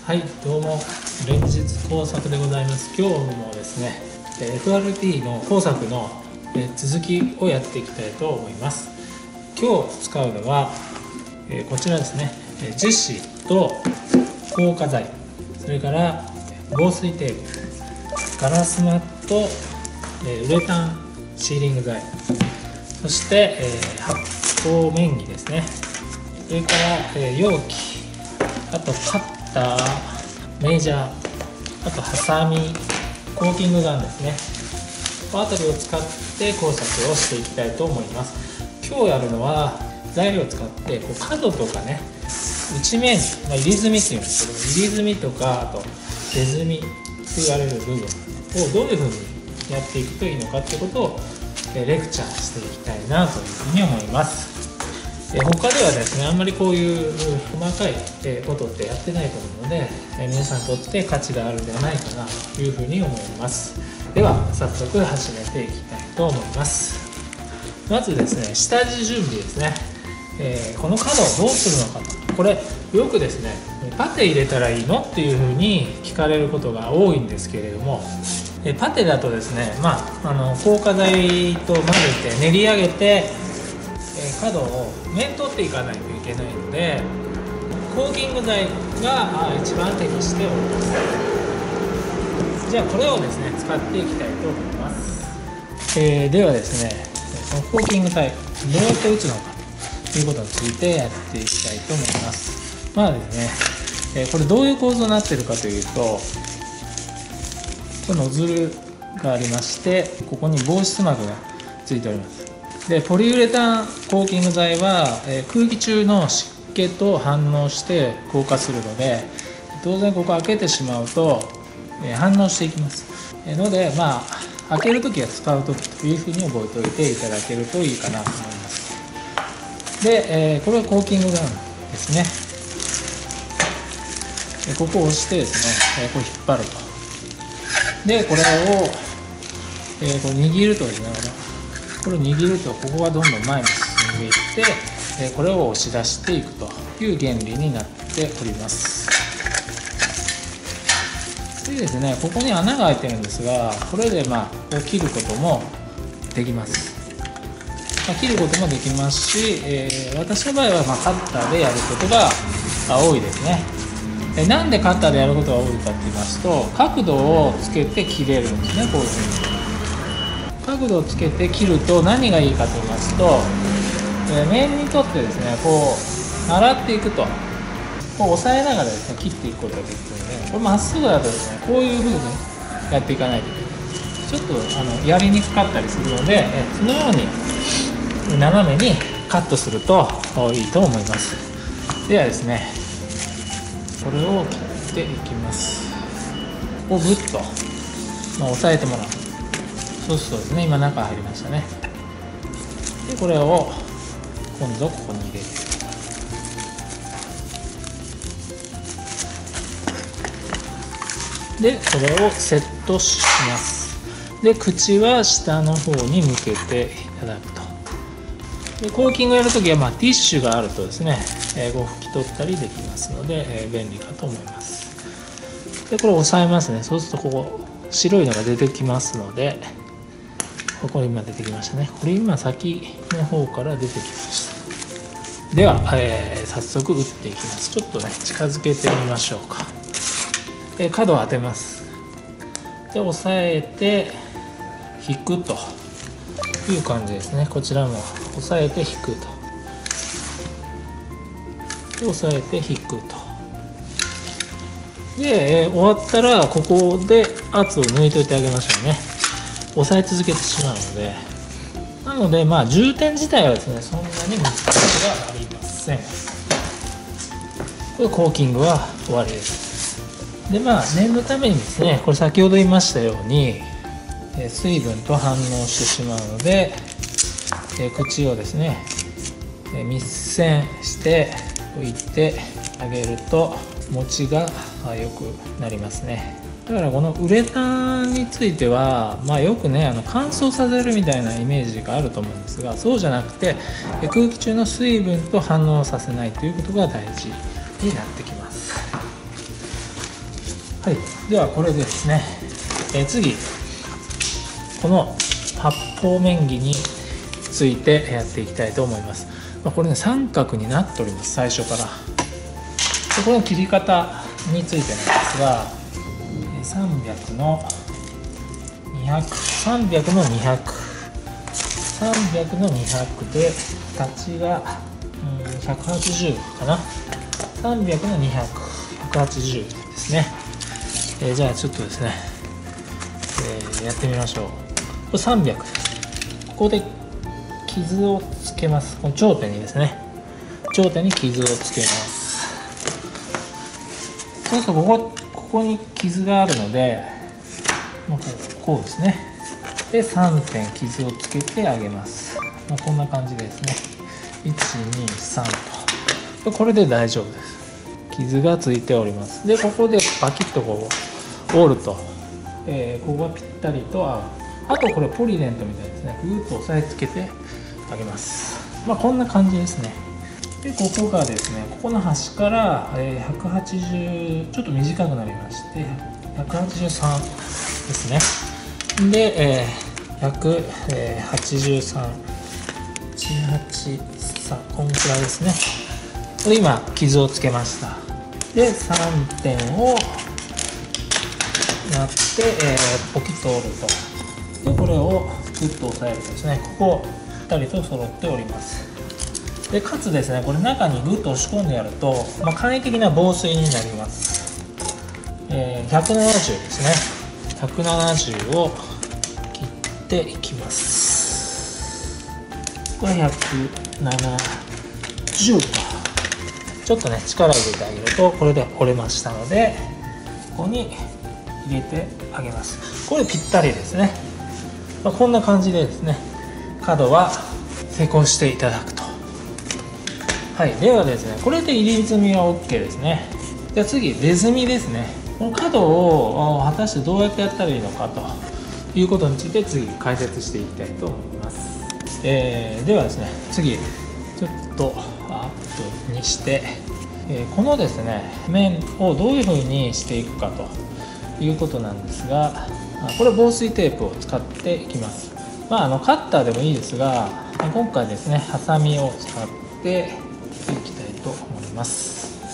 はい、どうも連日工作でございます。今日もですね FRP の工作の続きをやっていきたいと思います。今日使うのはこちらですね、樹脂と硬化剤、それから防水テープ、ガラスマット、ウレタンシーリング剤、そして発泡面木ですね、それから容器、あとカッター、メジャー、あとハサミ、コーキングガンですね。この辺りを使って工作をしていきたいと思います。今日やるのは材料を使って角とかね、内面、入り墨っていうんですけど、入り墨とかあと出墨と言われる部分をどういうふうにやっていくといいのかってことをレクチャーしていきたいなというふうに思います。他ではですね、あんまりこういう細かいことってやってないと思うので、皆さんにとって価値があるんではないかなというふうに思います。では早速始めていきたいと思います。まずですね、下地準備ですね。この角をどうするのかと、これよくですね、パテ入れたらいいのっていうふうに聞かれることが多いんですけれども、パテだとですね、硬化剤と混ぜて練り上げて角を面取っていかないといけないので、コーキング剤が一番適しております。じゃあこれをですね使っていきたいと思います。ではですね、このコーキング剤どうやって打つのかということについてやっていきたいと思います。まあですね、これどういう構造になっているかというと、これノズルがありまして、ここに防湿膜がついております。でポリウレタンコーキング剤は空気中の湿気と反応して硬化するので、当然ここ開けてしまうと反応していきますので、開けるときは使うときというふうに覚えておいていただけるといいかなと思います。でこれはコーキングガンですね。ここを押してですね、これ引っ張ると。でこれをこう握るとですね、これを握るとここがどんどん前に進んでいって、これを押し出していくという原理になっております。でですね、ここに穴が開いてるんですが、これで切ることもできます。切ることもできますし、私の場合はカッターでやることが多いですね。なんでカッターでやることが多いかと言いますと、角度をつけて切れるんですね。こういうふうに角度をつけて切ると何がいいかと言いますと、面にとってですね、こう洗っていくと、こう押さえながらですね切っていくことができるので、これまっすぐだとですね、こういうふうにやっていかないといけない。ちょっとやりにくかったりするので、そのように斜めにカットするといいと思います。ではですね、これを切っていきます。ここをグッと、押さえてもらう。そうするとですね、今中入りましたね。でこれを今度ここに入れる。でこれをセットします。で口は下の方に向けていただくと。でコーキングやるときはティッシュがあるとですね、拭き取ったりできますので、便利かと思います。でこれを押さえますね。そうするとここ白いのが出てきますので、ここ今出てきましたね。これ今先の方から出てきました。では、早速打っていきます。ちょっとね近づけてみましょうか。角を当てます。で押さえて引くという感じですね。こちらも押さえて引くと。で押さえて引くと。で、終わったらここで圧を抜いといてあげましょうね。押さえ続けてしまうので、なので充填自体はですね、そんなに難しくはありません。これコーキングは終わりです。で念のためにですね、これ先ほど言いましたように水分と反応してしまうので、口をですね密栓しておいてあげると持ちが良くなりますね。だからこのウレタンについては、よくね乾燥させるみたいなイメージがあると思うんですが、そうじゃなくて空気中の水分と反応させないということが大事になってきます。 はい、ではこれでですね、次この発泡面着についてやっていきたいと思います。これね、三角になっております、最初から。でこれの切り方についてなんですが、300の200、300の200、300の200で形が180かな。300の200、180ですね。じゃあちょっとですね、やってみましょう。これ300です。ここで傷をつけます。この頂点にですね、頂点に傷をつけます。そうするとここに傷があるので、こうですね。で3点傷をつけてあげます。こんな感じですね。1、2、3と。これで大丈夫です。傷がついております。でここでパキッとこう折ると、ここがぴったりと合う。あとこれポリデントみたいですね。ぐーっと押さえつけてあげます。こんな感じですね。でここがですね、ここの端から180、ちょっと短くなりまして183ですね。で、183、183、こんくらいですね。で今傷をつけました。で3点をやって、ポキッと折ると。でこれをグッと押さえるとですね、ここぴったりと揃っております。でかつですね、これ中にグッと押し込んでやると、簡易的な防水になります。170ですね。170を切っていきます。これ170とちょっとね力を入れてあげるとこれで折れましたので、ここに入れてあげます。これぴったりですね。こんな感じでですね、角は成功していただくと。はい、ではですね、これで入り積みは OK ですね。では次、出積みですね。この角を果たしてどうやってやったらいいのかということについて次解説していきたいと思います。ではですね、次ちょっとアップにして、このですね面をどういうふうにしていくかということなんですが、これ防水テープを使っていきます。カッターでもいいですが、今回ですねハサミを使っていきたいと思います。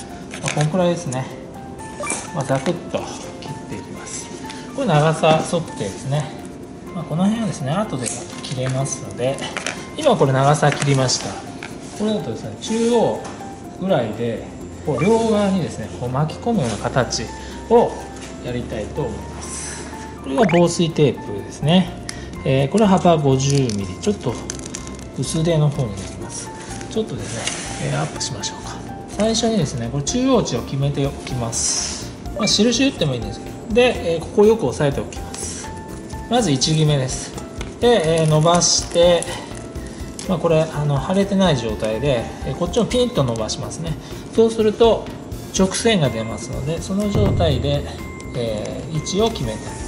このくらいですね。ザクッと切っていきます。これ長さ沿ってですね、この辺はですね後で切れますので、今これ長さ切りました。これだとですね、中央ぐらいでこう両側にですねこう巻き込むような形をやりたいと思います。これが防水テープですね。これは幅 50mm、 ちょっと薄手の方になります。ちょっとですね、アップしましょうか。最初にですね、これ中央値を決めておきます。印打ってもいいんですけど、で、ここをよく押さえておきます。まず1決めです。で、伸ばして、これ腫れてない状態でこっちをピンと伸ばしますね。そうすると直線が出ますので、その状態で、位置を決めてあげます。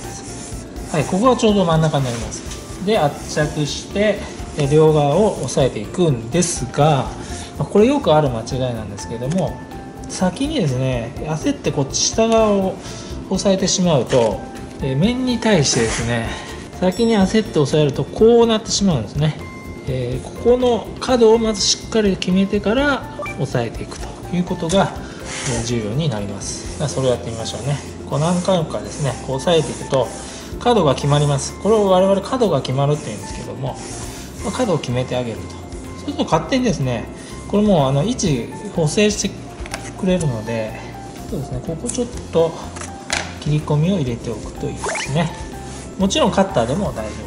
はい、ここがちょうど真ん中になります。で圧着して両側を押さえていくんですが、これよくある間違いなんですけれども、先にですね焦ってこっち下側を押さえてしまうと、面に対してですね先に焦って押さえるとこうなってしまうんですね。ここの角をまずしっかり決めてから押さえていくということが重要になります。それをやってみましょうね。こう何回かですねこう押さえていくと角が決まります。これを我々角が決まるっていうんですけども、角を決めてあげると、そうすると勝手にですねこれも位置補正してくれるので、そうですね、ここちょっと切り込みを入れておくといいですね。もちろんカッターでも大丈夫です。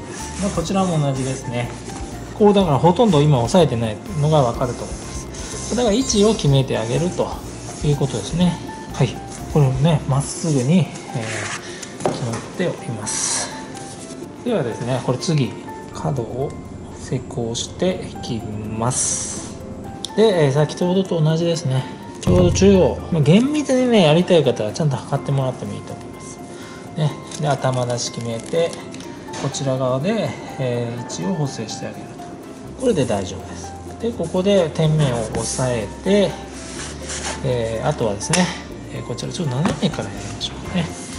こちらも同じですね。こうだからほとんど今押さえてないのが分かると思います。だから位置を決めてあげるということですね。はい、これをねまっすぐに、決まっております。ではですね、これ次角を施工していきます。で、先ほどと同じですね。ちょうど中央、厳密にねやりたい方はちゃんと測ってもらってもいいと思います。で頭出し決めてこちら側で、位置を補正してあげると、これで大丈夫です。でここで点面を押さえて、あとはですね、こちらちょっと斜めからやりましょうかね。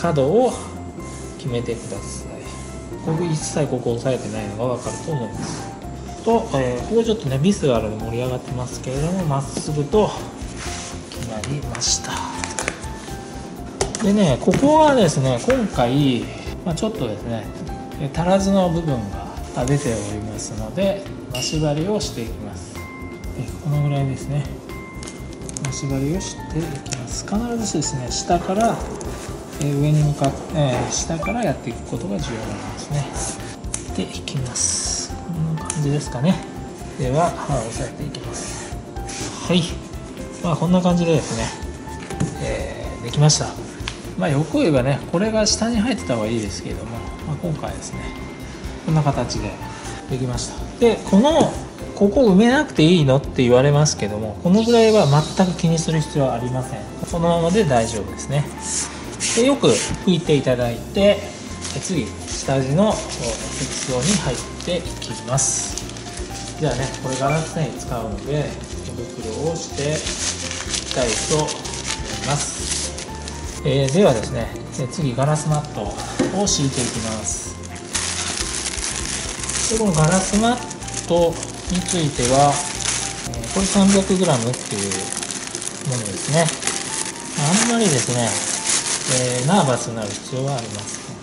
角を決めてください。僕一切ここ押さえてないのが分かると思いますと、ここちょっとねビスがあるので盛り上がってますけれども、まっすぐと決まりました。でね、ここはですね今回、ちょっとですね足らずの部分が出ておりますので、マシ張りをしていきます。このぐらいですね、マシ張りをしていきます。必ずですね下から上に向かって、下からやっていくことが重要なんですね。でいきます。こんな感じですかね。では刃を押さえていきます。はい、こんな感じでですね、できました。欲を言えばねこれが下に入ってた方がいいですけれども、今回ですねこんな形でできました。でここ埋めなくていいのって言われますけども、このぐらいは全く気にする必要はありません。このままで大丈夫ですね。でよく拭いていただいて、次下地の適層に入っていきます。じゃあね、これガラス繊維使うので手袋をしていきたいと思います。ではですね、次ガラスマットを敷いていきます。でこのガラスマットについては、これ 300g っていうものですね。あんまりですね、ナーバスになる必要はありません。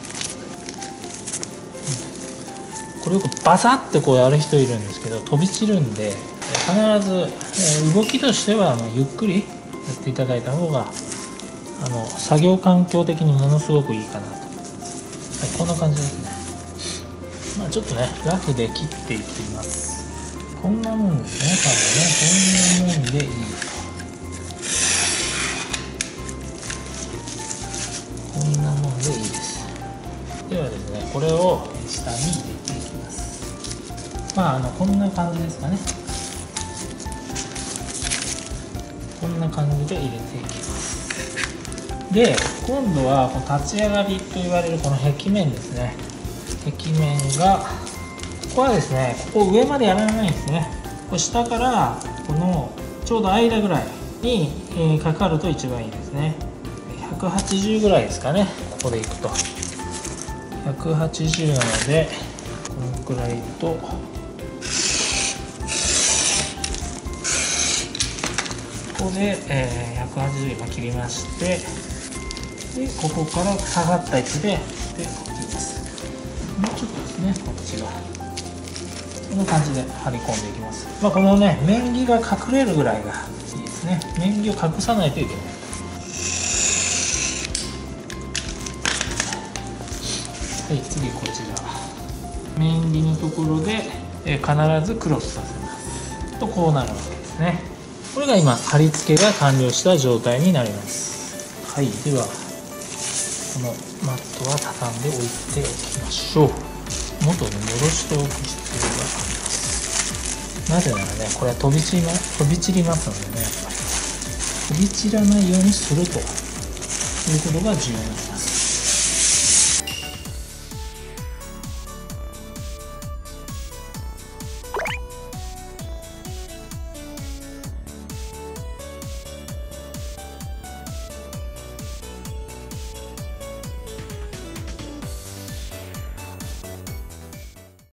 これよくバサッてこうやる人いるんですけど、飛び散るんで必ず、動きとしてはゆっくりやっていただいた方が作業環境的にものすごくいいかなと。こんな感じですね。ちょっとねラフで切っていきます。こんなもんですね。多分ねこんなもんでいいと。こんなもんでいいです。ではですね、これを下に入れていきます。こんな感じですかね。こんな感じで入れていきます。で今度は立ち上がりと言われるこの壁面ですね。壁面がここはですね、ここ上までやらないんですね。これ下からこのちょうど間ぐらいにかかると一番いいですね。180ぐらいですかね。ここでいくと180なので、このくらいとここで180今切りまして、でここから下がった位置で切ります。もうちょっとですね、こっちがこんな感じで張り込んでいきます。このね面着が隠れるぐらいがいいですね。面着を隠さないといけない。はい、次こちら面着のところで必ずクロスさせますとこうなるわけですね。これが今貼り付けが完了した状態になります。はい、ではこのマットは畳んでおいておきましょう。元に戻しておく必要があります。なぜならね、これは飛び散りますのでね、やっぱり飛び散らないようにするということが重要になります。